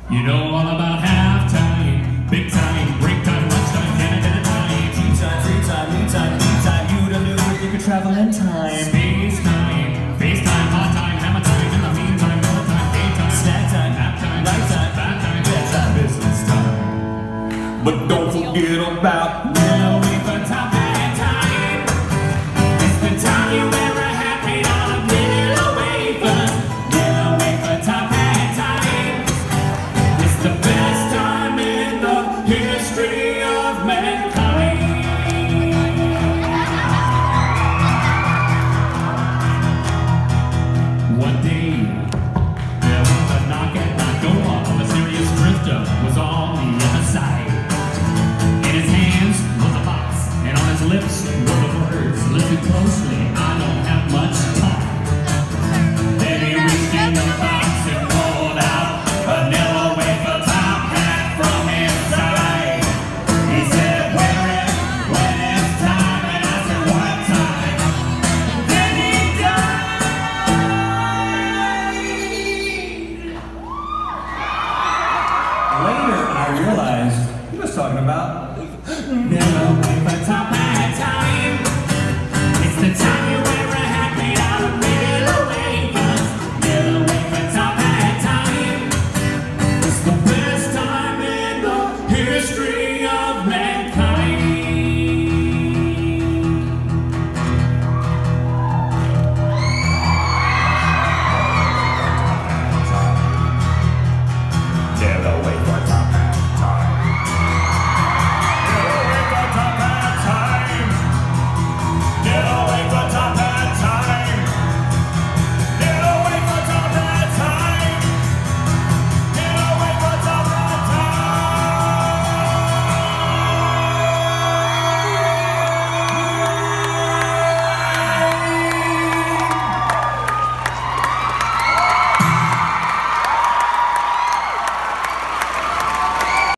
You know all about halftime, big time, break time, lunchtime, Canada time, tea time, free time, me time, tea time, you don't know if you could travel in time. Space time, FaceTime, hot time, hammer time, in the meantime, middle time, daytime, snack time, nap time, night time, bath time, bedtime, business time. But don't forget about Miller Wafer Top Hat time. It's the time you ever had made out of Miller Wafer. Miller Wafer Top Hat time. It's the best time in the history of mankind. One day, there was a knock at my door. A serious drifter was on the other side. In his hands was a box, and on his lips were the words, listen closely, I don't have much time. Then he reached in the box and pulled out a Miller Wafer Top Hat from inside. He said, wear it when it's time, and I said, what time? Then he died. Later, I realized he was talking about